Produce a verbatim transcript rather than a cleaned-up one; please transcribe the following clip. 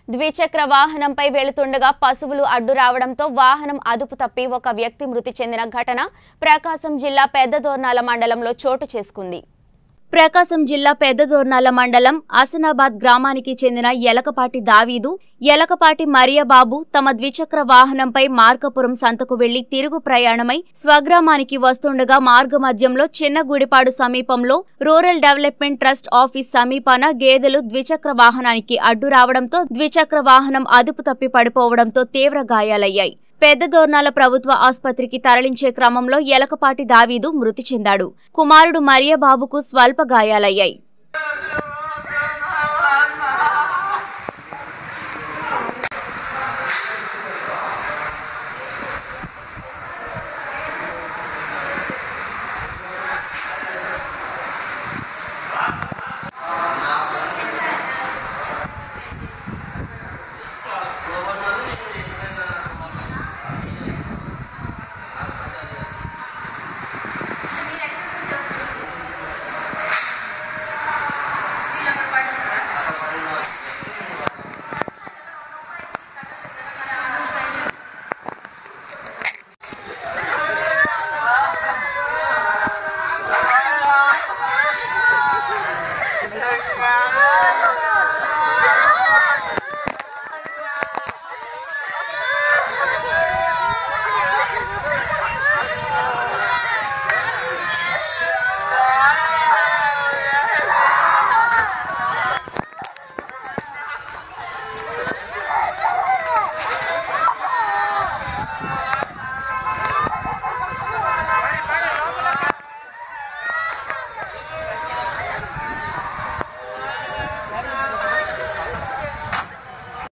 ద్విచక్ర వాహనంపై వెళుతుండగా పశువులు అడ్డు రావడంతో వాహనం అదుపు తప్పి ఒక వ్యక్తి మృతి చెందిన ఘటన ప్రకాశం జిల్లా పెద్దదోర్నాల మండలంలో చోటు చేసుకుంది. ప్రకాశం జిల్లా పెద్దదోర్నాల మండలం ఆసనాబాద్ గ్రామానికి చెందిన యలకపాటి దావీదు, యలకపాటి మరియబాబు తమ ద్విచక్ర వాహనంపై మార్కాపురం సంతకు వెళ్లి తిరుగు ప్రయాణమై స్వగ్రామానికి వస్తుండగా మార్గమధ్యంలో చిన్నగుడిపాడు సమీపంలో రూరల్ డెవలప్మెంట్ ట్రస్ట్ ఆఫీస్ సమీపాన గేదెలు ద్విచక్ర వాహనానికి అడ్డు రావడంతో ద్విచక్ర వాహనం అదుపు తప్పి పడిపోవడంతో తీవ్ర గాయాలయ్యాయి. పెద్దదోర్నాల ప్రభుత్వ ఆసుపత్రికి తరలించే క్రమంలో యలకపాటి దావీదు మృతి చెందాడు. కుమారుడు మరియబాబుకు స్వల్ప గాయాలయ్యాయి.